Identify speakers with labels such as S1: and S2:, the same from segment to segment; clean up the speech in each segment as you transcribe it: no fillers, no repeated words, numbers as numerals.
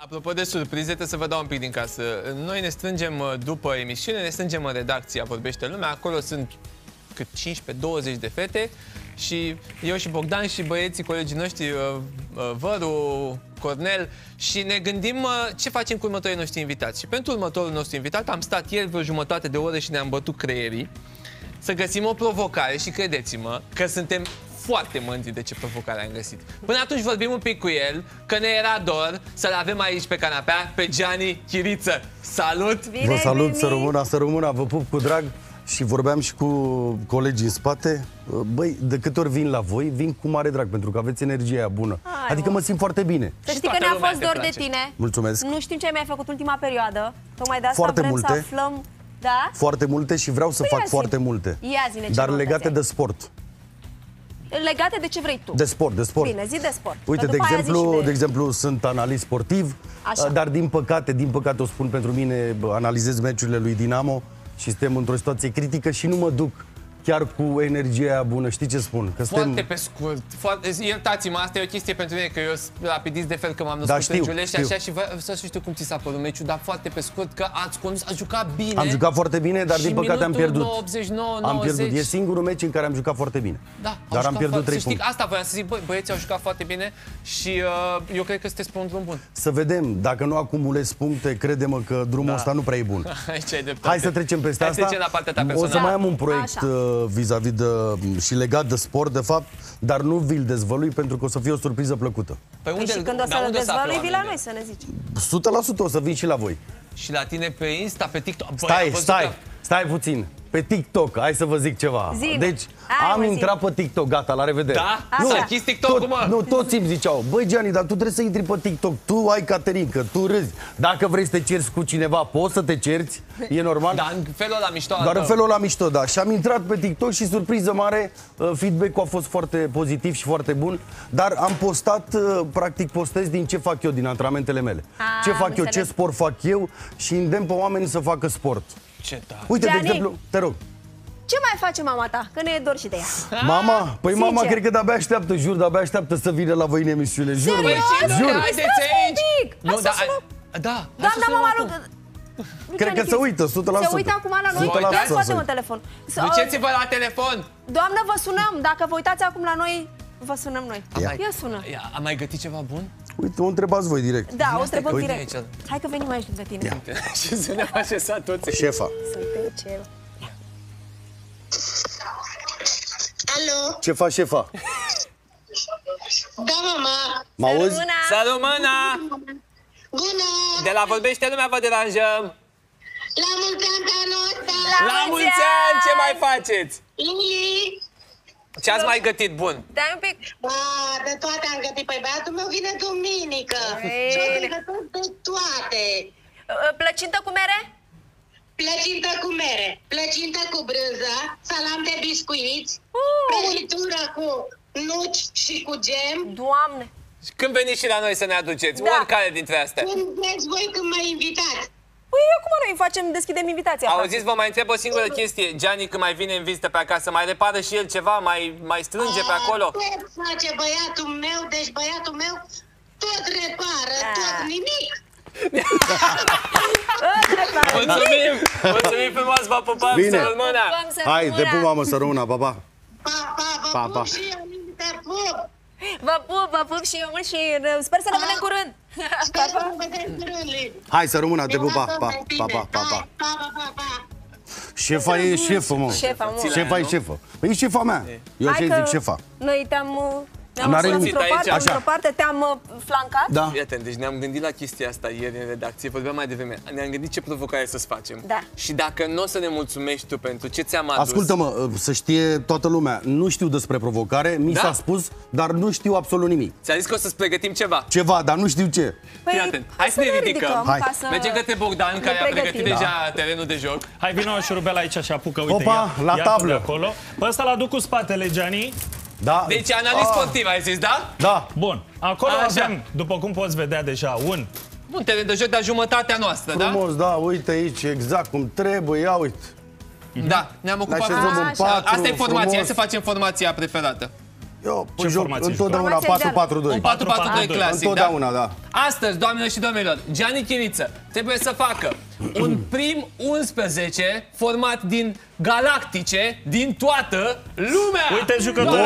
S1: Apropo de surprize, trebuie să vă dau un pic din casă. Noi ne strângem după emisiune, ne strângem în redacția Vorbește Lumea. Acolo sunt cât 15-20 de fete și eu și Bogdan și băieții, colegii noștri, Văru, Cornel, și ne gândim ce facem cu următorii noștri invitați. Și pentru următorul nostru invitat am stat ieri vreo jumătate de oră și ne-am bătut creierii să găsim o provocare și credeți-mă că suntem foarte mândri de ce provocare am găsit. Până atunci vorbim un pic cu el, că ne era dor să-l avem aici pe canapea, pe Gianni Chiriță. Salut!
S2: Bine,
S3: vă salut,
S2: bine.
S3: să rămână, vă pup cu drag. Și vorbeam și cu colegii în spate. Băi, de câte ori vin la voi, vin cu mare drag, pentru că aveți energia aia bună. Adică mă simt foarte bine.
S2: Să știi că ne-a fost dor de tine.
S3: Mulțumesc.
S2: Nu știm ce mi-ai făcut ultima perioadă. Tocmai de asta
S3: Foarte
S2: vrem
S3: multe.
S2: să aflăm. Da?
S3: Foarte multe și vreau să fac foarte multe.
S2: Ia zine ce
S3: dar
S2: noutăți
S3: legate
S2: ai.
S3: de sport.
S2: Legate de ce vrei tu.
S3: De sport, de sport.
S2: Bine, zi de sport.
S3: Uite, de exemplu, sunt analist sportiv,
S2: Așa.
S3: dar din păcate o spun pentru mine, analizez meciurile lui Dinamo și suntem într-o situație critică și nu mă duc chiar cu energia aia bună. Știi ce spun? Că
S1: Foarte pe scurt. Iertați-mă, asta e o chestie pentru mine, că eu sunt rapidist de fel, că m-am născut în Giulești și așa, și vreau să știu cum ți s-a părut meciul, dar foarte pe scurt, că ați condus, ați jucat bine.
S3: Am jucat foarte bine, dar din păcate am pierdut.
S1: 89, 90.
S3: Am pierdut. E singurul meci în care am jucat foarte bine.
S1: Da,
S3: dar am pierdut 3 puncte.
S1: Asta voiam să zic, băieții au jucat foarte bine și eu cred că sunteți pe un drum bun.
S3: Să vedem, dacă nu acumulez puncte, crede-mă că drumul ăsta nu prea e bun.
S1: Aici ai dreptate.
S3: Hai să trecem peste asta.
S1: La partea ta
S3: o să mai am un proiect vis-a-vis de și legat de sport, de fapt, dar nu vi-l dezvălui pentru că o să fie o surpriză plăcută.
S2: Păi și când o să-l dezvălui, vii la noi să ne zici.
S3: 100% o să vin și la voi.
S1: Și la tine pe Insta, pe TikTok.
S3: Stai puțin. Pe TikTok, hai să vă zic ceva.
S2: Zine.
S3: Deci, am intrat pe TikTok, gata, la revedere.
S1: Da? S-a închis TikTok-ul, mă?
S3: Nu, toți îmi ziceau, băi, Gianni, dar tu trebuie să intri pe TikTok, tu ai caterincă, tu râzi. Dacă vrei să te cerți cu cineva, poți să te cerți, e normal.
S1: Dar în felul ăla mișto.
S3: Doar în felul ăla mișto, da. Și am intrat pe TikTok și, surpriză mare, feedback-ul a fost foarte pozitiv și foarte bun. Dar am postat, practic postez din ce fac eu, din antrenamentele mele. Ce fac eu, ce sport fac eu și îndemn pe oameni să facă sport.
S1: Ce tare.
S3: Uite,
S2: Gianni,
S3: de exemplu, te rog.
S2: Ce mai face mama ta? Că ne e dor și de ea.
S3: Mama? Păi
S2: Sincer.
S3: mama cred că de-abia așteaptă, jur, de-abia așteaptă să vină la voi în emisiune. Jur,
S2: Serios?
S3: jur.
S1: Haideți aici!
S2: Nu,
S1: da,
S2: da,
S1: da,
S2: doamna mama rugă.
S3: Cred că se uită, 100%.
S2: Se uită acum la noi. Ia scoate-mă telefon.
S1: Duceți-vă la telefon!
S2: Doamnă, vă sunăm. Dacă vă uitați acum la noi, vă sunăm noi. Ia sună.
S1: Am mai gătit ceva bun?
S3: Uite, o întrebați voi direct.
S2: Da, o întrebăm direct.
S1: Aici.
S2: Hai că venim aici lângă tine.
S1: Și să ne așeza toți.
S3: Șefa.
S2: Sunt ce...
S4: Alo?
S3: Ce faci, șefa?
S4: Da, mama.
S3: Mă auzi?
S1: Salut, mâna!
S4: Bună!
S1: De la Vorbește Lumea vă deranjăm!
S4: La mulți ani pe anul ăsta!
S1: La mulți ani! Ce mai faceți?
S4: Lili!
S1: Ce ați mai gătit bun?
S2: Dai un pic.
S4: De toate am gătit. Păi băiatul meu vine duminică. Și o să gătesc de toate.
S2: Plăcintă cu mere?
S4: Plăcintă cu mere, plăcintă cu brânză, salam de biscuiți, prăjitură cu nuci și cu gem.
S2: Doamne!
S1: Când veniți și la noi să ne aduceți?
S2: Da.
S1: Oricare dintre astea.
S4: Când vreți voi, când mă invitați.
S2: Păi acum noi deschidem invitația.
S1: Auziți, vă mai întreb o singură chestie. Gianni, când mai vine în vizită pe acasă, mai repară și el ceva? Mai strânge pe acolo?
S4: Tot face băiatul meu, deci băiatul meu tot repară, tot nimic.
S1: Mulțumim! Mulțumim frumos, vă pupăm,
S3: Bine.
S1: să rămână!
S3: Hai, te pup, mamă, să rămână, pa, pa.
S4: Vă pup și eu, te pup.
S2: Vă pup și eu mult și sper să ne vedem curând.
S4: Sper să ne vedem curând, Lili.
S3: Hai, să rămână, te pup, pa, pa, pa, pa, pa, pa. Șefa e șefă, mă. Șefa e șefă. Păi e șefa mea. Eu ce zic șefa.
S2: Noi te-am...
S3: N-are nimic.
S2: Într-o parte te-am flancat.
S3: Da.
S1: Fii atent, deci ne-am gândit la chestia asta ieri în redacție, vorbeam mai devreme. Ne-am gândit ce provocare să-ți facem.
S2: Da.
S1: Și dacă nu o să ne mulțumești tu pentru ce ți-am adus...
S3: Ascultă-mă, să știe toată lumea, nu știu despre provocare, mi s-a spus, dar nu știu absolut nimic.
S1: Ți-a zis că o să-ți pregătim ceva.
S3: Ceva, dar nu știu ce.
S1: Fii atent, hai să ne ridicăm.
S3: Hai.
S1: Mergem către Bogdan, care a pregătit deja terenul de joc.
S5: Hai, vină o șurubel aici și apucă, uite,
S3: Opa, la tablă.
S5: acolo. Pe ăsta l-aduc cu spatele, Gianni.
S3: Da.
S1: Deci analist sportiv, ai zis, da?
S3: Da.
S5: Bun, acolo
S1: Așa.
S5: avem, după cum poți vedea deja, un...
S1: Bun, teren de joc de jumătatea noastră, da?
S3: Frumos, da, uite aici, exact cum trebuie, ia uite.
S1: Da, ne-am ocupat.
S3: Așezăm în patru,
S1: Asta e formația, hai
S3: frumos.
S1: să facem formația preferată.
S3: Eu
S5: Ce
S3: joc
S5: formație
S3: întotdeauna
S2: Formație
S3: 4-4-2.
S1: Un 4-4-2 clasic,
S3: Întotdeauna,
S1: da?
S3: da.
S1: Astăzi, doamnelor și domnilor, Gianni Chiriță trebuie să facă un prim 11 format din galactice din toată lumea.
S5: Uite jucătoarele.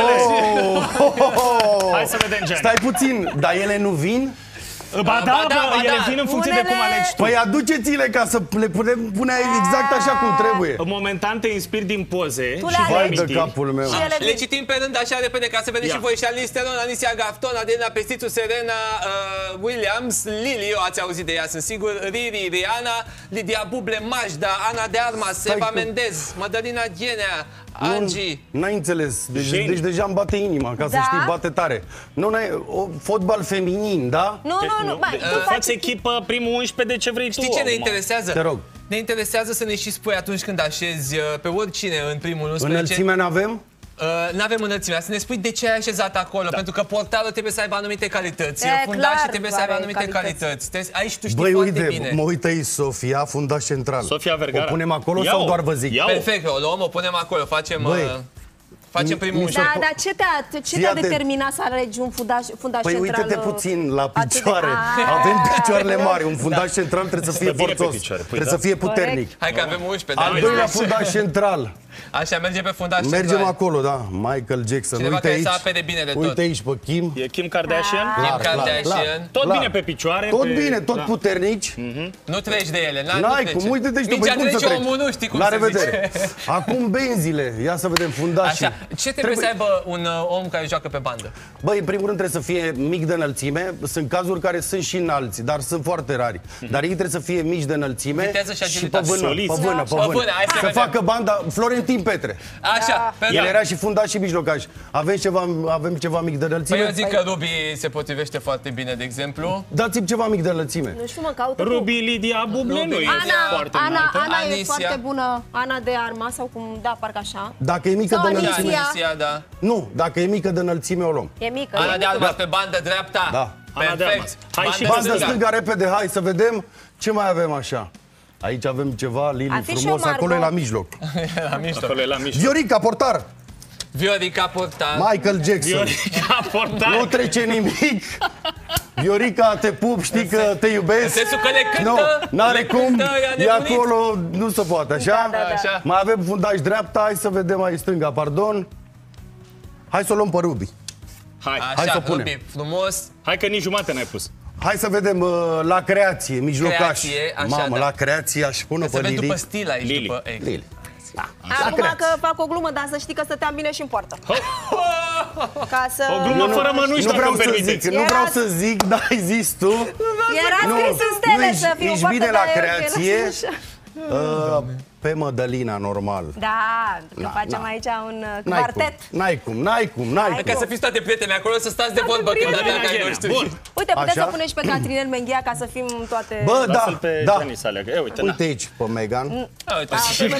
S5: Hai să vedem, Gianni.
S3: Stai puțin, dar ele nu vin?
S5: Ba da, ele vin în funcție de cum
S2: Unele-
S5: alegi tu.
S3: Păi aduceți-le ca să le putem pune exact așa cum trebuie.
S5: Momentan te inspiri din poze
S2: Tu
S5: și
S2: le
S5: vei
S3: Vai de
S5: aminti.
S3: capul meu.
S2: Și ele
S1: Le citim pe rând așa repede ca să vedeți
S5: Ia.
S1: și voi și Alice Teron, Anisia Gafton, Adriana Pestițu, Serena Williams, Lili, ați auzit de ea, sunt sigur, Riri, Riana, Lidia Buble, Majda, Ana de Armas,
S3: Stai
S1: Eva
S3: că-
S1: Mendez, Madalina Ghenea, Angie.
S3: N-ai înțeles,
S5: Shane.
S3: deci deja îmi bate inima, ca să
S2: Da?
S3: știi, bate tare. Nu, fotbal feminin, da?
S2: Nu, Băi, tu faci...
S5: Faci echipă primul 11 de ce vrei
S1: Știi
S5: tu.
S1: ce ne
S5: acum.
S1: interesează?
S3: Te rog.
S1: Ne interesează să ne și spui atunci când așezi pe oricine în primul 11.
S3: Înălțimea n-avem?
S1: N-avem înălțimea. Să ne spui de ce ai așezat acolo. Pentru că portarul trebuie să aibă anumite calități.
S2: E,
S1: Fundașii
S2: clar,
S1: trebuie să aibă
S2: are
S1: anumite
S2: calități.
S1: calități. Aici tu știi
S3: Băi,
S1: foarte
S3: uite,
S1: bine.
S3: mă uită aici, Sofia, fundaș central.
S5: Sofia Vergara.
S3: O punem acolo
S5: Ia-o.
S3: sau doar vă zic?
S5: Ia-o.
S1: Perfect, o luăm, o punem acolo. Facem,
S3: Băi,
S1: facem primul
S3: mi se
S1: 11.
S2: Da, dar ce te-a
S3: Fii atent.
S2: determinat să alegi un fundaș
S3: Păi
S2: central?
S3: uite-te puțin la
S2: atât de-
S3: picioare.
S2: Ah.
S3: Avem picioarele mari. Un fundaș central trebuie să fie
S5: Stă bine pe
S3: forțos.
S5: picioare, păi
S3: Trebuie
S5: da.
S3: să fie puternic.
S1: Hai că avem 11,
S3: Al
S1: da?
S3: doilea fundaș central.
S1: Așa, mergem pe fundaș
S3: Mergem
S1: central.
S3: acolo, da. Michael Jackson.
S1: Cineva
S3: Uite
S1: care
S3: aici.
S1: să apere bine de tot.
S3: Uite aici pe Kim.
S5: E Kim Kardashian?
S1: Kim
S3: Clar, clar,
S1: Kardashian.
S3: clar.
S5: Tot
S3: Clar.
S5: bine pe picioare.
S3: Tot
S5: pe...
S3: bine, tot
S5: da.
S3: puternici.
S1: Nu treci de ele.
S3: N-ai
S1: nu
S3: cum,
S1: trece.
S3: uite-te și tu,
S1: Mingea
S3: păi cum să
S1: trece,
S3: treci?
S1: omul nu știi cum
S3: La
S1: se
S3: revedere.
S1: zice.
S3: Acum benzile. Ia să vedem fundașii.
S1: Așa, ce trebuie să aibă un om care joacă pe bandă?
S3: Băi, în primul rând trebuie să fie mic de înălțime. Sunt cazuri care sunt și înalți, dar sunt foarte rari. Dar ei trebuie să fie mici de înălțime
S1: Viteză și
S3: și pe
S1: agilitate.
S3: vână,
S5: Soliți.
S3: pe vână, pe
S1: Pe vână,
S3: vână.
S1: hai să
S3: Să
S1: vedem.
S3: facă banda Florentin Petre.
S1: Așa,
S3: El
S1: pentru...
S3: era și fundaș și mijlocaș. Avem ceva mic de înălțime?
S1: Păi eu zic că Ruby se potrivește foarte bine, de exemplu.
S3: Dați-mi ceva mic de înălțime.
S2: Nu știu, mă, caută tu.
S5: Ruby Lidia Buble nu e foarte înaltă.
S2: Ana e
S1: Anisia.
S2: foarte bună. Ana de Armas sau cum, da, parcă așa.
S3: Dacă e mică
S2: Sau
S3: de
S2: Alicia.
S3: înălțime...
S1: Anisia, da.
S3: Nu, dacă e mică de înălțime o luăm.
S2: E mică.
S1: Ana
S2: e
S1: de
S2: mică.
S1: Armas pe bandă dreapta.
S3: Da.
S5: Ana de
S1: Perfect.
S5: Armas. Hai și
S1: Bandă
S3: Bandă
S5: stânga.
S3: stânga, repede, hai să vedem ce mai avem așa. Aici avem ceva, Lili,
S2: Ar fi și
S3: frumos,
S2: o Margot.
S3: acolo e la mijloc.
S1: La mijloc.
S5: Acolo e la mijloc.
S3: Viorica, portar!
S1: Viorica Portar.
S3: Michael Jackson.
S5: Viorica Portar.
S3: Nu trece nimic. Viorica, te pup, știi că te iubesc.
S1: În sensul că le
S3: Nu,
S1: cântă.
S3: n-are
S1: le
S3: cum.
S1: cântă,
S3: E
S1: nebunit.
S3: acolo, nu se poate, așa?
S2: Da, da, da.
S1: Așa.
S3: Mai avem fundaș dreapta, hai să vedem aici stânga, pardon. Hai să o luăm pe Ruby.
S5: Hai.
S3: Hai să
S1: Așa,
S3: o punem.
S1: Ruby, frumos.
S5: Hai că nici jumate n-ai pus.
S3: Hai să vedem la creație, mijlocaș.
S1: Creație, așa,
S3: Mamă,
S1: da.
S3: la creație aș pune
S1: Să
S3: pe
S1: vezi
S3: Lili.
S1: după stil aici,
S5: Lili.
S1: după ex.
S3: Lili.
S2: Acum că fac o glumă, dar să știi că stăteam bine și în poartă. Ca să...
S5: O glumă fără mănuși,
S3: Nu
S5: dacă
S3: vreau
S5: îmi
S3: să
S5: permiteți.
S3: zic, nu vreau să zic, dar ai zis tu.
S2: Era scris în stele să fiu
S3: ești
S2: poartă,
S3: bine
S2: dar
S3: la
S2: eu
S3: creație.
S2: așa.
S3: Pe Mădălina, normal.
S2: Da, că
S3: Na,
S2: facem
S3: na.
S2: aici un
S3: N-ai
S2: quartet.
S3: cum.
S1: Ca să fiți toate prietene acolo, să stați de vorbă când
S2: prieteni.
S1: avea ai noștri.
S5: Bun.
S2: Uite, puteți
S3: Așa?
S2: să puneți și pe Catrinel Menghia ca să fim toate...
S3: Bă,
S5: Lasă-l
S3: da,
S5: pe
S3: da.
S5: Gianni să aleagă. Ia uite, na.
S3: Uite aici pe Megan.
S1: Uite,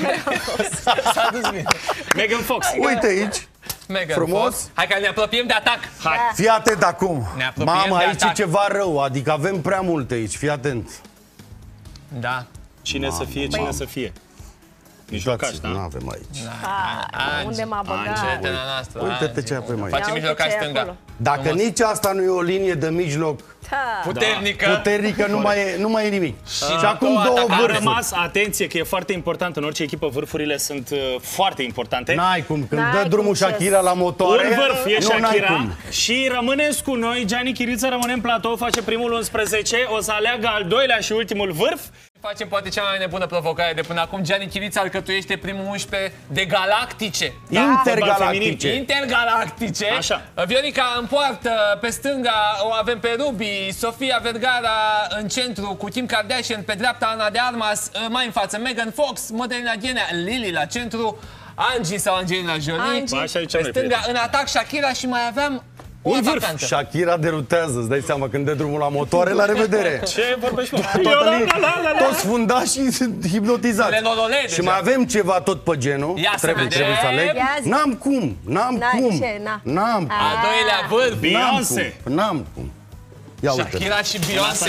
S2: S-a dus bine.
S5: Megan Fox.
S3: Uite aici.
S1: Megan
S3: Frumos.
S1: Fox. Hai că ne apropiem de atac.
S5: Hai.
S3: Fii atent acum.
S1: Ne apropiem
S3: Mamă,
S1: de
S3: aici e
S1: atac.
S3: ceva rău, adică avem prea multe aici, fii atent.
S1: Da.
S5: Cine să fie, cine să fie. Mijlocaș,
S3: Nu
S5: da?
S3: avem aici.
S2: Unde m-a băgat?
S1: Prietena noastră.
S3: Uite-te ce avem aici.
S1: Facem
S2: Ia
S1: mijlocaș
S2: uite ce e
S1: stânga.
S2: acolo.
S3: Dacă
S1: Frumos.
S3: nici asta nu e o linie de mijloc
S2: Da.
S1: Puternică.
S3: puternică, nu mai e nimic. Și acum
S1: două
S3: două
S1: ataca-
S5: A
S3: vârfuri.
S5: rămas, atenție, că e foarte important în orice echipă, vârfurile sunt foarte importante.
S3: N-ai cum, când
S2: N-ai
S3: dă
S2: cum
S3: drumul
S2: să-
S3: Shakira la motoare,
S5: Un vârf e
S3: nu n-ai
S5: Shakira
S3: cum.
S5: și rămâneți cu noi. Gianni Chiriță rămâne în platou, face primul 11, o să aleagă al doilea și ultimul vârf.
S1: Facem poate cea mai nebună provocare de până acum. Gianni Chiriță alcătuiește primul 11 de galactice.
S3: Intergalactice.
S1: Intergalactice.
S5: Așa.
S1: Viorica în poartă, pe stânga o avem pe Ruby, Sofia Vergara în centru cu Kim Kardashian, pe dreapta Ana de Armas, mai în față Megan Fox, Madalina Ghenea, Lili la centru, Angie sau Angelina Jolie.
S2: Angie.
S5: Ba, așa aici
S1: Pe
S5: noi,
S1: stânga
S5: prieteni.
S1: în atac Shakira și mai aveam o
S5: Un vârf.
S1: atacantă.
S3: Shakira derutează, îți dai seama, când dă drumul la motoare, la revedere.
S5: Ce vorbești, mă?
S3: Toți fundașii sunt hipnotizați.
S1: Le nolole
S3: Și
S1: deja.
S3: mai avem ceva tot pe genul.
S1: Ia să
S3: Trebuie
S1: vedem.
S3: să aleg.
S2: Ia zi.
S3: N-am cum.
S2: N-ai ce, na.
S3: N-am cum.
S1: Al doilea vârf.
S5: Beyoncé.
S3: N-am cum. Ia uite.
S1: Shakira și Beyoncé.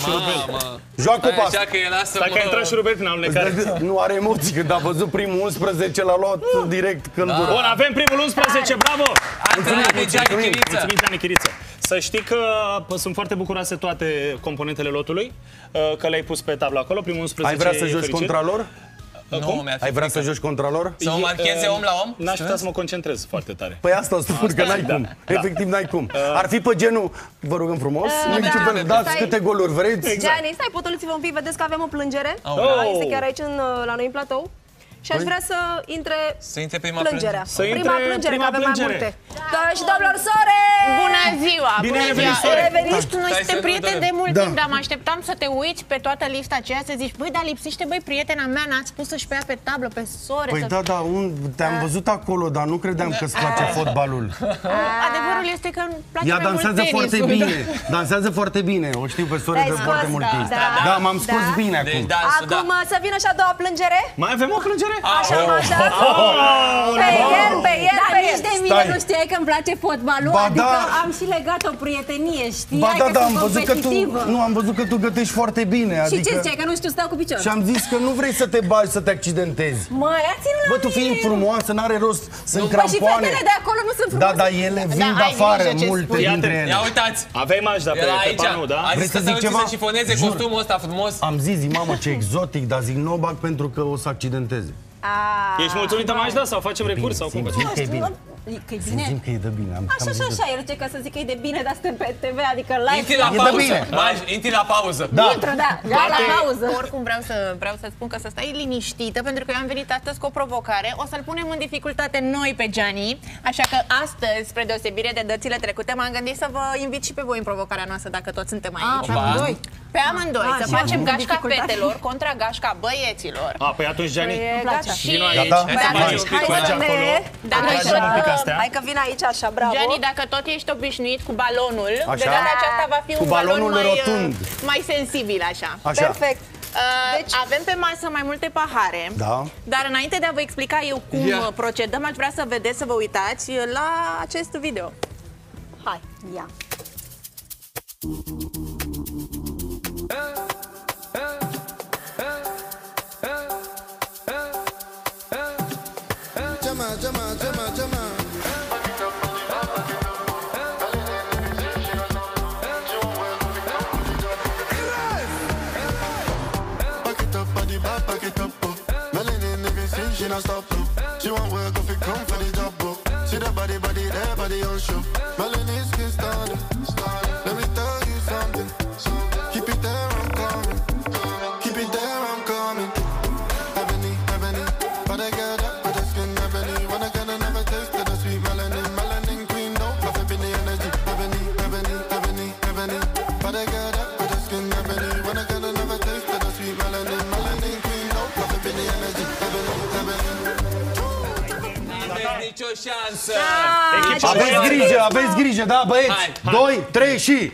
S3: Joacă
S1: Așa
S3: pas.
S1: că era să
S5: Dacă a intrat șurubel prin alunecare.
S3: Nu are emoții, când a văzut primul 11 l-a luat direct căldură.
S5: Bun, avem primul 11, bravo!
S1: Antrenament, Gianni Chiriță.
S5: Mulțumim, Gianni Chiriță. Să știi că sunt foarte bucuroase toate componentele lotului, că le-ai pus pe tablă acolo. Primul 11
S3: Ai vrea să
S5: e
S3: joci
S5: fericit.
S3: contra lor?
S1: Nu, mi-ar fi
S3: Ai vrea
S1: frică.
S3: să joci contra lor?
S1: Să o marcheze om la om?
S5: N-aș putea să mă concentrez foarte tare.
S3: Păi asta spun că n-ai cum. Efectiv n-ai cum. Ar fi pe genul, vă rugăm frumos, dați câte goluri vreți.
S2: Gianni, stai, potoliți-vă un pic, vedeți că avem o plângere.
S5: Oh.
S2: Este chiar aici la noi în platou. Și aș vrea să intre
S1: prima
S2: plângerea.
S5: Să intre
S2: Prima plângere,
S5: prima
S2: că avem mai
S5: plângere.
S2: multe. Doamne și domnilor, sore!
S6: Bună ziua!
S5: Bine
S6: Bună
S5: ai venit,
S6: ziua!
S5: sore!
S6: Ești, noi
S1: Stai
S6: suntem
S1: să
S6: prieteni
S1: nu
S6: de mult
S3: Da.
S6: timp, dar mă așteptam să te uiți pe toată lista aceea, să zici, băi, dar lipsește, băi, prietena mea, n-ați spus să-și pe ea pe tablă, pe sore.
S3: Păi da, te-am văzut acolo, dar nu credeam că îți place fotbalul.
S6: Adevărul este că îmi place
S3: Ea
S6: mai mult
S3: dansează foarte
S6: tenisul.
S3: bine. Dansează foarte bine. O știu pe sore de
S2: Te-ai
S3: foarte
S2: scos,
S3: mult
S2: da,
S3: timp.
S2: da.
S3: Da, m-am scos
S2: Da.
S3: bine
S1: Deci
S3: acum.
S1: dansul, da.
S2: Acum să vină și a doua plângere.
S5: Mai avem o plângere?
S2: Așa, așa. Pe el,
S7: Dar
S2: pe
S7: nici de
S2: el.
S7: mine
S3: Stai.
S7: nu știai că îmi place fotbalul,
S3: Ba
S7: adică
S3: da.
S7: am și legat o prietenie, știai
S3: Ba da,
S7: că
S3: da,
S7: sunt
S3: am văzut că tu,
S7: competitivă.
S3: nu, am văzut că tu gătești foarte bine.
S7: Și
S3: Adică,
S7: ce ziceai, că nu știu, stau cu picior?
S3: și am zis că nu vrei să te bagi, să te accidentezi.
S7: Mă, ia ține la
S3: Bă, tu
S7: mine.
S3: fiind frumoasă, n-are rost, sunt
S7: Păi și
S3: crampoane.
S7: fetele de acolo nu sunt
S3: Da,
S7: frumoase.
S3: dar ele vin de
S6: ai
S3: afară,
S6: grijă ce
S3: multe
S6: spui.
S3: dintre ele.
S1: Ia uitați!
S5: Avem Majda
S1: Era
S5: pe
S1: aici.
S5: panou, da?
S1: A
S3: Vrei
S1: zis
S3: să
S1: că
S3: zic
S1: să
S3: ceva?
S1: să șifoneze
S3: Jur.
S1: costumul ăsta frumos.
S3: Am zis, mamă, ce exotic, dar zic, nu o bag pentru că o să accidenteze.
S5: Ești mulțumită, Majda, sau facem recurs? Sau cum?
S3: Simțim că e bine.
S7: Că e bine?
S3: Simțim că e de bine.
S7: Așa și așa, el ce ca să zic că e de bine, dar suntem pe TV, adică live.
S1: Intri la
S3: E de
S1: pauză.
S3: bine.
S1: Intri la pauză.
S3: Da.
S7: Intră, da, la pauză.
S6: Oricum vreau să spun că să stai liniștită, pentru că eu am venit astăzi cu o provocare. O să-l punem în dificultate noi pe Gianni, așa că astăzi, spre deosebire de dățile trecute, m-am gândit să vă invit și pe voi în provocarea noastră, dacă toți suntem aici.
S7: Pe amândoi.
S6: Pe amândoi, să
S7: și
S6: facem
S7: avem
S6: gașca
S7: dificultate.
S6: fetelor contra gașca băieților.
S5: A, păi atunci, Gianni,
S2: E gata.
S6: Și
S5: vino aici.
S3: Gata?
S1: Hai să
S3: Hai.
S1: facem un pic
S2: Hai
S1: cu
S2: să
S1: ea.
S2: ne...
S6: Dacă
S5: Tragem un pic astea.
S2: Hai că vin aici așa, bravo.
S6: Gianni, dacă tot ești obișnuit cu balonul,
S3: Așa.
S6: de data aceasta va fi
S3: Cu
S6: un balon
S3: balonul
S6: mai,
S3: rotund.
S6: mai sensibil, așa.
S3: Așa.
S2: Perfect.
S6: Deci avem pe masă mai multe pahare,
S3: Da.
S6: dar înainte de a vă explica eu cum
S1: Ia.
S6: procedăm, aș vrea să vedeți, să vă uitați la acest video.
S2: Hai.
S7: Ia.
S8: Back it up, body back, back it up, oh. Melanin if you sing, she not stop, oh. She want work if it come for the job, oh. See the body there, body on show. Melanin skin started. Let me tell you something. Keep it there, I'm coming. Keep it there, I'm coming. Ebony, ebony, but I get up with the skin ebony. When I get another taste of the sweet melanin, melanin queen, don't love ebony energy. Ebony, ebony, ebony, ebony, but I get up with the skin ebony. When I get another taste of the sweet melanin, melanin queen, don't love ebony energy. Ebony, ebony.
S1: N-aveți nicio șansă.
S3: Aveți grijă, aveți grijă, da, băieți?
S1: Hai.
S3: 2, 3 și...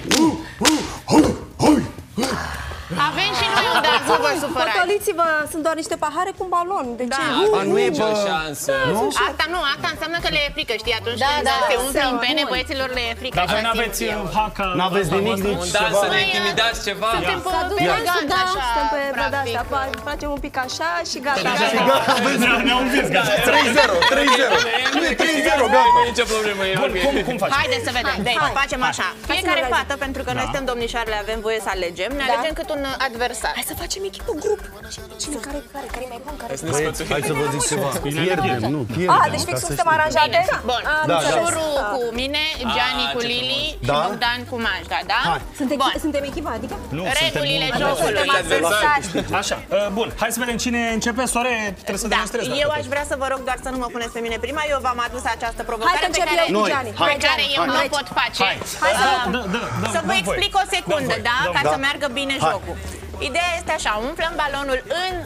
S6: Avem și noi un dat, nu vă supărați.
S2: Potoliți-vă, sunt doar niște pahare cu un balon. De ce?
S3: A, nu e,
S1: Nicio
S3: bă...
S1: șansă.
S6: Asta înseamnă că le e frică, știi? Atunci
S7: Da,
S6: când
S7: da,
S6: se umflă în pene,
S7: bun.
S6: băieților le e frică.
S5: Dar voi
S6: așa
S5: n-aveți
S6: simt eu.
S5: haca...
S3: N-aveți nimic, nici
S1: Un dans să
S3: ceva.
S1: ne intimidați ceva.
S6: Suntem pe elegant,
S2: Da,
S6: așa,
S2: stăm pe da,
S6: practic.
S2: asta, facem un pic așa și gata.
S5: Ne-au învins, gata.
S3: 3-0, 3-0. Nu e 3-0, gata.
S1: Nu e nicio problemă. e
S5: Bun,
S1: ok.
S5: cum faci?
S6: Haideți să vedem. Deci, facem așa. Fiecare fată, pentru că noi suntem domnișoarele, avem voie să alegem, ne alegem cât un adversar.
S2: Hai să facem echipă, grup. Cine, care e mai bun? Care...
S3: Băieți, hai să vă zic ceva. Pierdem, nu, pierdem.
S2: Ah, deci fix cum suntem aranjate?
S6: Bun.
S3: Da,
S6: Șuru cu mine, Gianni cu Lili și
S3: Da.
S6: Bogdan cu Majda, da?
S3: Hai.
S6: Bun.
S7: Suntem echipa, adică?
S5: Nu,
S6: Regulile
S5: suntem
S6: jocului.
S5: Așa, bun, hai să vedem cine începe. Sore, trebuie să
S6: Da,
S5: demonstrezi.
S6: eu aș vrea să vă rog doar să nu mă puneți pe mine prima. Eu v-am adus această provocare
S2: Hai că
S6: pe
S2: încep
S6: care,
S2: eu cu Gianni.
S6: pe care eu nu o pot face. Să vă explic o secundă, da? Ca să meargă bine jocul. Ideea este așa, umflăm balonul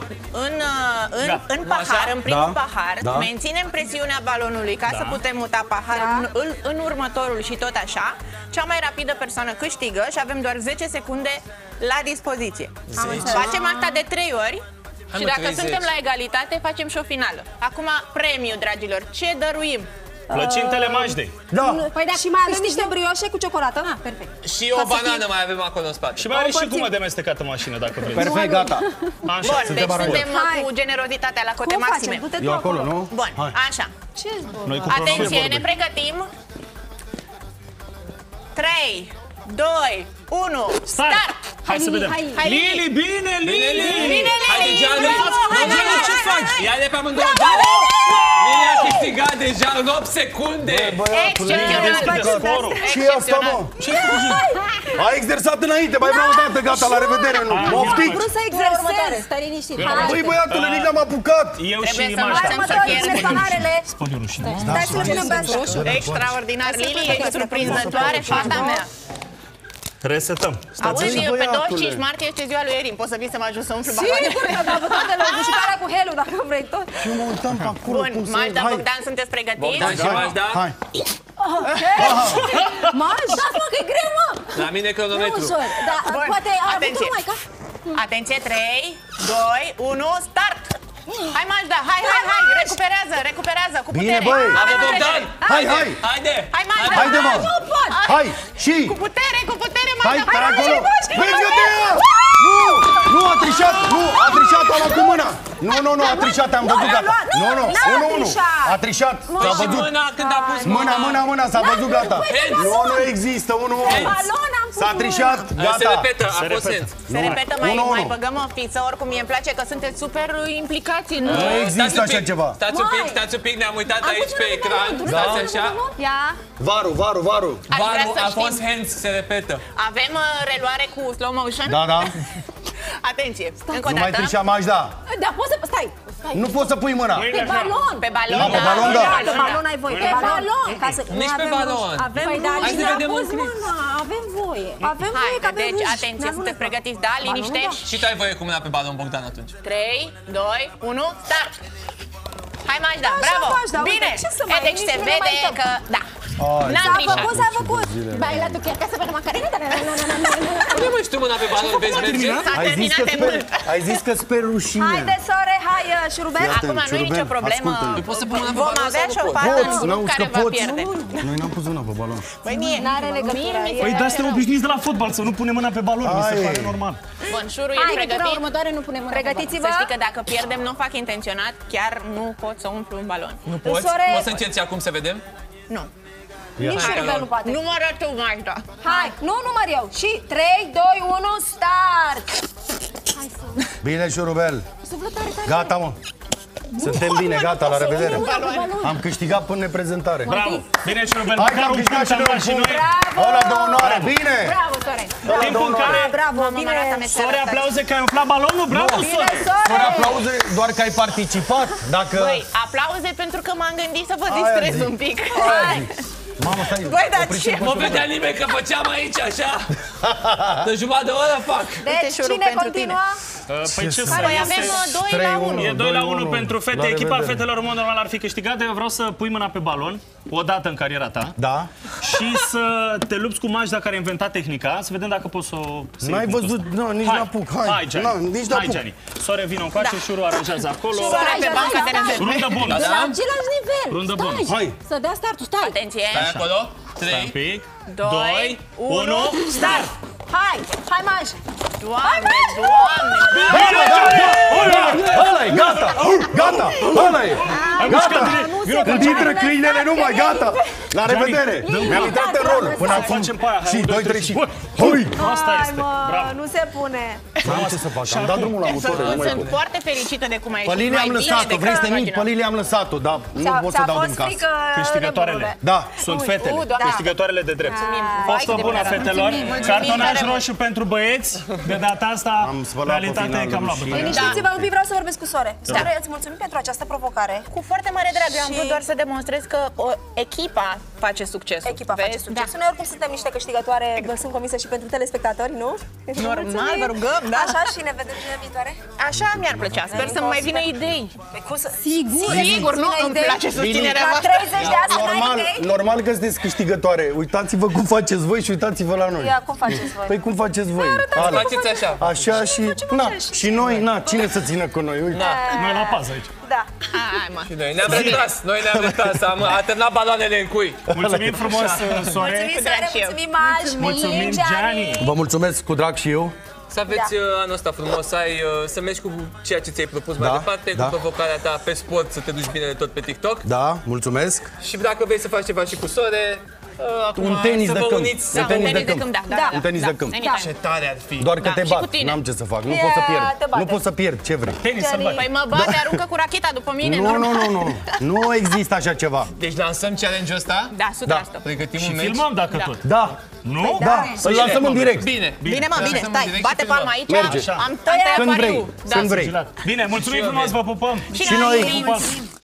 S6: în pahar, în primul pahar, menținem presiunea balonului ca să putem muta paharul în următorul și tot așa. Cea mai rapidă persoană câștigă și avem doar 10 secunde la dispoziție. Facem asta de 3 ori. Și
S1: mă,
S6: dacă
S1: 30.
S6: suntem la egalitate, facem și o finală. Acum, premiu, dragilor. Ce dăruim?
S5: Plăcintele Majdei.
S3: Da.
S7: Păi da,
S2: Și mai avem niște brioșe cu ciocolată. Ah, perfect.
S1: Și o banană mai avem acolo în spate.
S5: Și mai are și gumă de mestecat în mașină, dacă vreți.
S3: Perfect, gata.
S5: Așa.
S6: Bun, deci suntem cu generozitatea la cote
S2: Cum
S6: maxime.
S2: facem? Du-te tu
S3: Eu acolo, nu?
S6: Bun,
S3: Hai.
S6: așa.
S2: Ce
S5: Noi cu
S6: Atenție, ne pregătim. 3, 2, 1, start!
S5: Hai să vedem.
S7: hai.
S5: Lili, bine, Lili!
S6: Bine,
S1: Haide,
S6: Lili!
S1: Gianlu!
S6: Hai,
S1: Nu, Gianlu,
S6: hai,
S1: ce
S6: hai,
S1: faci?
S6: hai.
S1: Ia de pe amândouă, Gianlu! Lili a câștigat deja în 8 secunde!
S6: Excepțional!
S5: Scorul.
S3: Ce e asta, mă? A exersat înainte, mai vreau o dată, gata, la revedere, nu? Moftic?
S2: vrut să
S7: Următoare,
S2: exersez.
S7: stai liniștit.
S3: Băi, băiatule, nici n-am apucat.
S5: Eu și
S6: Trebuie să
S5: Maștea.
S6: învățăm să pierdem.
S2: paharele.
S5: Spun eu rușine.
S2: Stai să le punem pe așa.
S6: Extraordinar, Lili, ești surprinzătoare, fata mea.
S5: Resetăm.
S6: Auzi, pe
S3: băiatule.
S6: 25 martie este ziua lui Erin, poți să vii să mă ajut să umflu baloane?
S2: Sigur că da, toate lucruri și pe alea cu Helu, dacă vrei tot.
S3: Eu mă uitam pe acolo
S6: Bun,
S3: cum să...
S6: Majda,
S3: Hai.
S6: Bogdan, sunteți pregătiți?
S1: Bogdan și Majda,
S3: Hai.
S2: Majda, mă, că e greu, mă.
S1: la mine cronometru.
S7: Ușor, da,
S6: Bun,
S7: poate a avut
S6: atenție.
S7: mai ca...
S6: Atenție, 3, 2, 1, start! Hai, Majda, hai, recuperează, cu putere!
S3: Bine, băi.
S1: Bravo, Bogdan!
S3: Hai, hai.
S1: Haide!
S6: Hai, Majda!
S3: Haide, mă. Hai, și...
S6: Cu putere,
S3: Hai,
S6: Majda!
S3: stai acolo! Merge-te! Nu, a trișat! Nu, a trișat ăla cu mâna! Nu, a trișat, am văzut, gata! Nu, 1-1! A trișat, s-a
S1: Și
S3: văzut!
S1: mâna când a pus
S3: Mâna, s-a văzut, gata! Nu există, 1-1!
S2: Balon am pus
S3: S-a trișat,
S1: Se
S3: gata!
S1: repetă, a fost sens.
S6: Se repetă, mai
S3: 1-1.
S6: băgăm o fiță, oricum mie îmi place că sunteți super implicați în...
S3: Nu există așa ceva!
S1: Stați un pic, ne-am uitat aici pe ecran. Stați așa.
S2: Ia.
S3: Varu!
S6: Aș vrea
S1: Varul
S6: să
S1: a
S6: știm.
S1: fost hands, se repetă.
S6: Avem reluare cu slow motion?
S3: Da.
S6: Atenție, încă o
S3: Nu mai
S6: dată.
S3: trișa, Majda!
S7: Da, poți să... Stai.
S3: Nu poți să pui mâna!
S7: Pe balon.
S6: Pe balon,
S3: pe balon, da.
S2: Pe balon ai voie.
S7: Pe balon.
S2: Ca să
S1: Nici pe balon.
S2: Avem
S7: Păi da,
S1: Hai să
S7: Lina a
S1: vedem
S7: pus
S1: un clip.
S7: mâna. Avem voie.
S2: Avem voie că
S6: Haide,
S2: avem
S6: deci,
S2: ruși.
S6: atenție,
S2: Ne-am
S6: sunteți
S2: luat.
S6: pregătiți? Da, liniște.
S1: Și tu ai voie cu mâna pe balon, Bogdan, atunci.
S6: 3, 2, 1, start! Hai, Majda,
S2: Așa,
S6: bravo!
S2: Majda, uite,
S6: Bine!
S2: ce să mai-
S6: Deci
S2: nici
S6: se
S2: nu ne mai
S6: vede
S2: uităm.
S6: că... Da, n-am
S2: S-a
S6: trișat.
S2: făcut, s-a făcut.
S7: Baila tu chiar ca să facă macarena?
S1: Unde mai și tu mâna pe balon, vezi, merge?
S6: S-a terminat de mult.
S3: Ai zis că sper rușine!
S2: Haide, sore, hai, șurubel.
S3: Fii atent,
S6: Acum nu e
S3: Ciuruben,
S6: nicio problemă.
S3: ascultă-mă.
S1: Poți să pui mâna pe
S6: Vom
S1: balon
S6: avea
S1: sau
S6: și
S1: nu
S6: o
S1: poți?
S6: fată în
S3: Poți,
S6: grup
S3: n-auzi
S6: care
S3: că
S6: va
S3: poți.
S6: pierde.
S3: Noi n-am pus mâna pe balon.
S6: Păi mie,
S2: N-are legătură.
S5: Păi da, suntem obișnuiți de la fotbal să nu punem mâna pe balon, mi se
S3: Hai.
S5: pare normal.
S6: Bun, Șuru,
S7: Hai,
S6: ești
S7: că tura
S6: pregătit?
S7: următoare nu punem mâna pe balon.
S6: Să
S2: Pregătiți-vă.
S6: știi că dacă pierdem, nu fac intenționat, chiar nu pot să umplu un balon.
S1: Nu poți?
S2: Sore-
S1: Poți să încerci acum să vedem?
S6: Nu.
S2: Nici șurubel nu poate.
S6: Numără tu, Majda.
S2: Hai, nu număr eu. Și 3, 2, 1, start.
S3: Bine, Șurubel! Gata, mă! Suntem bine, gata, la revedere! Am câștigat până neprezentare!
S5: Bravo! Bine, Șurubel,
S3: Hai că
S5: măcar
S3: am
S5: un
S3: câștigat
S5: punct
S3: și
S5: am
S3: noi
S5: luat și
S3: un
S5: noi.
S3: punct! Ăla de onoare, bine!
S2: Bravo, sore.
S3: Ăla de
S5: Timpul în
S3: onoare!
S5: care...
S2: Bravo,
S6: Mamă,
S2: bine.
S6: arată-ne să
S5: Sore,
S6: arătați.
S5: aplauze că ai umflat balonul, bravo,
S2: Bine,
S5: sore!
S3: Fără
S2: sore.
S3: aplauze, doar că ai participat, dacă...
S6: Băi, aplauze pentru că m-am gândit să vă distrez
S3: zic.
S6: un pic.
S3: Hai! Mamă, stai!
S6: Băi, dar
S3: opriți-l
S6: ce?
S3: pe
S1: Nu
S3: Șurubel.
S1: vedea nimeni că făceam aici, așa. De jumătate de oră fac.
S2: Deci,
S6: șurub
S2: cine
S6: pentru
S2: continuă?
S5: Păi ce să...
S6: Păi avem 2 la 1.
S5: E 2 la 1 pentru
S3: La
S5: fete. Echipa
S3: revedere.
S5: fetelor în mod normal ar fi câștigat, dar eu vreau să pui mâna pe balon o dată în cariera ta
S3: Da?
S5: și să te lupți cu Majda care a inventat tehnica, să vedem dacă poți să o să
S3: N-ai
S5: iei punctul
S3: văzut?
S5: ăsta.
S3: Nu, nici
S5: Hai,
S3: n-apuc, hai.
S5: Hai, Gianni.
S3: Na, nici
S5: Hai,
S3: n-apuc.
S5: Gianni. Sore, vină încoace, Șuru aranjează acolo.
S6: Sore pe banca de rezerve.
S5: Rundă bonus.
S7: De la același nivel.
S5: Rundă
S7: Stai.
S5: bonus.
S3: Hai.
S7: Să dea startul, stai.
S6: Atenție.
S1: Stai acolo.
S5: Stai un
S1: 3.
S5: pic.
S6: 2,
S5: 1, start!
S2: Hai, hai, Maj.
S6: Doamne, Doamne.
S5: Bine, Gianni!
S3: Ăla-i, gata! Gata! Ăla-i! Gata! Când intră câinele numai, gata! La revedere! Mi-am intrat în rol până acum.
S5: facem pe aia. Hai,
S3: Și
S5: un, doi,
S3: 2, 3
S5: trei
S3: și...
S5: și-
S3: Hoi!
S5: Asta
S2: Hai,
S5: este.
S2: mă,
S5: Bravo.
S2: nu se pune.
S3: N-am ce să fac, am dat drumul la motor. nu mai
S6: Sunt
S3: pot.
S6: foarte fericită de cum ai
S3: Pe
S6: ieșit.
S3: Lilia am
S6: Mai bine
S3: lăsat-o,
S6: decât
S3: vrei să te mint?
S6: imaginam.
S3: Pe Lilia am lăsat-o, dar nu pot să dau din casă.
S2: frică
S5: Câștigătoarele.
S3: Da.
S5: Sunt fetele,
S6: Doamne.
S5: câștigătoarele de drept. Fostă
S6: de
S5: bună,
S6: mine.
S5: fetelor.
S6: Mulțumim
S5: Cartonaj
S6: tare mult.
S5: roșu pentru băieți. De data asta,
S3: Am spălat-o
S5: realitatea e
S3: finalul
S5: cam la
S3: și-
S5: bătaie.
S2: Liniștiți-vă un pic, vreau să vorbesc cu sore. Sore, îți mulțumim pentru această provocare.
S6: Cu foarte mare drag, eu am
S2: Și-
S6: vrut doar să demonstrez că echipa face succesul.
S2: Echipa face succes. Noi oricum suntem niște câștigătoare, sunt convinsă și pentru telespectatori, nu?
S6: Normal, vă rugăm, da.
S2: Așa, și ne vedem joia viitoare.
S6: Așa mi-ar plăcea. Sper să mai vină idei.
S2: Păi cum să...
S6: Sigur, nu îmi place susținerea
S2: La
S6: voastră.
S2: 30 de ani să n-ai idei?
S3: Normal că sunteți câștigătoare. Uitați-vă cum faceți voi și uitați-vă la noi.
S2: Ia, cum faceți voi?
S3: Păi cum faceți voi?
S1: Faceți așa.
S3: Așa și... Na, și noi, na, cine să țină cu noi? Uite.
S5: Noi la pază aici.
S2: Da.
S6: Hai, mă.
S1: Și noi ne-am retras, a terminat baloanele în cui.
S5: Mulțumim frumos, Soare.
S2: Mulțumim, Soare, mulțumim, Aș,
S5: Mulțumim, Gianni.
S3: Vă mulțumesc cu drag și eu.
S1: Să aveți anul ăsta frumos, să mergi cu ceea ce ți-ai propus mai departe, cu provocarea ta pe sport, să te duci bine tot pe TikTok.
S3: Da, mulțumesc.
S1: Și dacă vrei să faci ceva și cu Sore,
S3: un tenis de câmp.
S6: Un tenis de câmp, da.
S3: Un tenis de câmp.
S1: Ce tare ar fi.
S3: Doar că te bat, n-am ce să fac, nu pot să pierd. Nu pot să pierd, ce vrei?
S5: Tenis să bagi.
S6: Păi mă bate, aruncă cu racheta după mine,
S3: Nu, nu există așa ceva.
S1: Deci lansăm challenge-ul ăsta?
S6: Da, 100%.
S1: Pregătim
S5: Și
S1: un meci?
S5: filmăm dacă tot.
S3: Da.
S5: Nu?
S3: Da, îl lansăm în direct.
S1: Bine,
S6: Bine, stai, bate palma aici.
S3: Merge.
S6: Am tăiat
S3: Când vrei,
S6: pariu.
S3: când vrei.
S5: Bine, mulțumim frumos, vă pupăm.
S6: Și noi.